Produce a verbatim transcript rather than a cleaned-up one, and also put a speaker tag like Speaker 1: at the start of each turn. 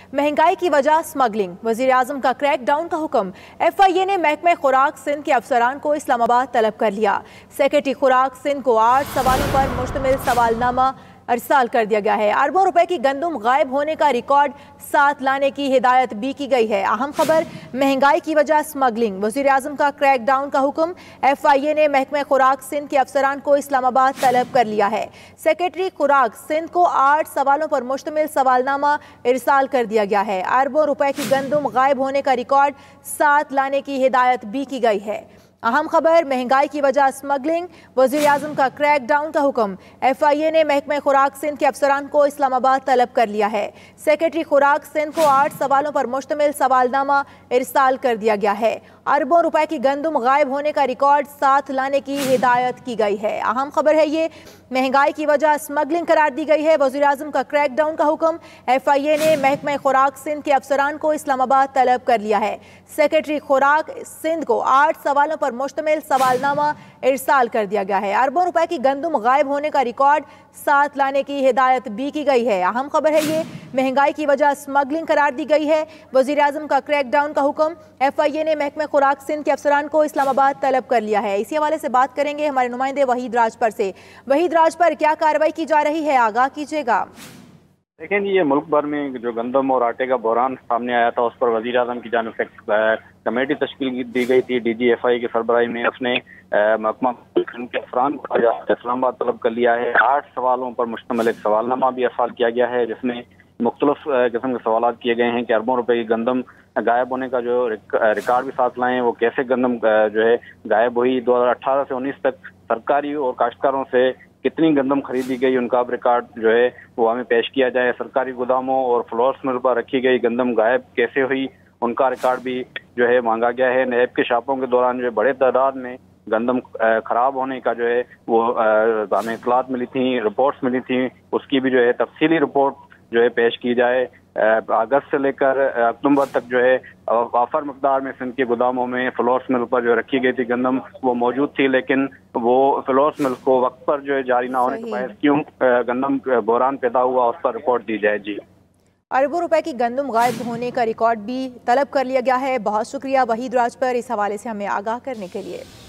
Speaker 1: महंगाई की वजह स्मगलिंग, वजीर आजम का क्रैकडाउन का हुक्म। एफ आई ए ने महकमे खुराक सिंध के अफसरान को इस्लामाबाद तलब कर लिया। सेक्रेटरी खुराक सिंध को आठ सवालों पर मुश्तमिल सवालनामा अरसाल कर दिया गया है। अरबों रुपए की गंदम गायब होने का रिकॉर्ड साथ लाने की हिदायत भी की गई है। अहम खबर, महंगाई की वजह स्मगलिंग, वजीर आजम का क्रैकडाउन का हुक्म। एफ आई ए ने महकमे खुराक सिंध के अफसरान को इस्लामाबाद तलब कर लिया है। सेक्रेटरी खुराक सिंध को आठ सवालों पर मुश्तमिल सवालनामा इरसाल कर दिया गया है। अरबों रुपए की गंदम गायब होने का रिकॉर्ड साथ लाने की हिदायत भी की गई है। अहम खबर, महंगाई की वजह स्मगलिंग, वजीर आजम का क्रैकडाउन का हुक्म। एफ आई ए ने महकमे खुराक सिंध के अफसरान को इस्लामाबाद तलब कर लिया है। सेक्रेटरी खुराक सिंध को आठ सवालों पर मुश्तमिल सवालनामा इरसाल कर दिया गया है। अरबों रुपए की गंदम गायब होने का रिकॉर्ड साथ लाने की हिदायत की गई है। अहम खबर है ये, महंगाई की वजह स्मगलिंग करार दी गई है। वजीर आजम का क्रैकडाउन का हुक्म। एफ आई ए ने महकमे खुराक सिंध के अफसरान को इस्लामाबाद तलब कर लिया है। सेक्रेटरी खुराक सिंध को आठ सवालों पर मुश्तमिल सवालनामा इरसाल कर दिया गया है। अरबों रुपए की गंदम गायब होने का रिकॉर्ड साथ लाने की हिदायत भी की गई है। अहम खबर है ये, महंगाई की वजह स्मगलिंग करार दी गई है। वजीर आजम का क्रैकडाउन का हुक्म। एफ आई ए ने महकमे खुराक सिंध के अफसरान को इस्लामाबाद तलब कर लिया है। इसी हवाले से बात करेंगे हमारे नुमाइंदे वहीद राजपर से। वहीद राजपर, क्या कार्रवाई की जा रही है, आगाह कीजिएगा।
Speaker 2: देखें जी, ये मुल्क भर में जो गंदम और आटे का बहरान सामने आया था, उस पर वजीर आजम की जानिब से कमेटी तश्कील दी गई थी। डी जी एफ आई की सरबराही में उसने महकमा के अफसरान को इस्लामाबाद तलब कर लिया है। आठ सवालों पर मुश्तमिल एक सवालनामा भी अरसाल किया गया है, जिसमें मुख्तलिफ किस्म के सवाल किए गए हैं कि अरबों रुपए की गंदम गायब होने का जो रिकॉर्ड भी साथ लाएं, वो कैसे गंदम जो है गायब हुई, दो हजार अठारह से उन्नीस तक सरकारी और काश्तकारों से कितनी गंदम खरीदी गई, उनका अब रिकॉर्ड जो है वो हमें पेश किया जाए। सरकारी गोदामों और फ्लोर्स मिल पर रखी गई गंदम गायब कैसे हुई, उनका रिकॉर्ड भी जो है मांगा गया है। नैब के छापों के दौरान जो है बड़े तादाद में गंदम खराब होने का जो है वो हमें इतलात मिली थी, रिपोर्ट्स मिली थी, उसकी भी जो है तफसीली रिपोर्ट जो है पेश की जाए। अगस्त से लेकर अक्टूबर तक जो है वाफर मकदार में सिंध के गोदामों में फ्लोर्स मिल पर जो रखी गई थी गंदम वो मौजूद थी, लेकिन वो फ्लोर्स मिल को वक्त पर जो है जारी ना होने के बायस क्यों गंदम बहरान पैदा हुआ, उस पर रिपोर्ट दी जाए। जी,
Speaker 1: अरबों रुपए की गंदम गायब होने का रिकॉर्ड भी तलब कर लिया गया है। बहुत शुक्रिया वहीद राज पर इस हवाले से हमें आगाह करने के लिए।